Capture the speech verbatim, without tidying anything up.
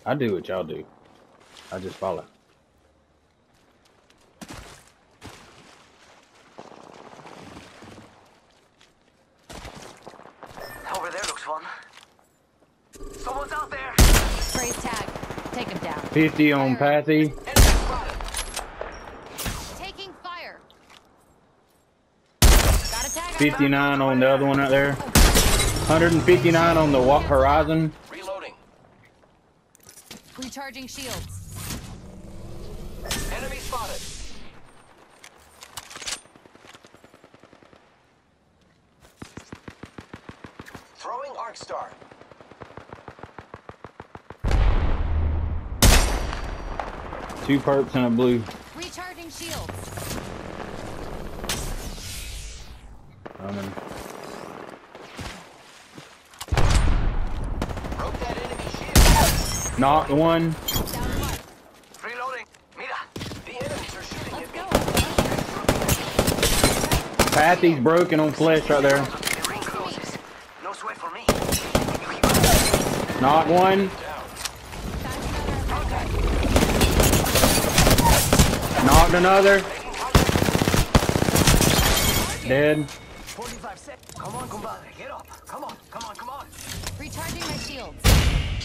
I do what y'all do. I just follow. Over there looks fun. Someone's out there. Praise tag. Take him down. fifty on Pathy. Enemy spotted. Taking fire. Got a tag. fifty-nine on the other one out there. one fifty-nine on the wa- horizon. Reloading. Recharging shields. Enemy spotted. Throwing Arc Star. Two perps and a blue. Recharging shields. Coming. Broke that enemy shield. Knocked one. Down mark. Reloading. Mira. The enemies are shooting Let's at go. me. Pathy's broken on flesh right there. The ring closes. No sweat for me. Knocked one. Knocked another. Dead. forty-five seconds. Come on, compadre. Get up. Come on. Come on. Come on. Recharging my shields.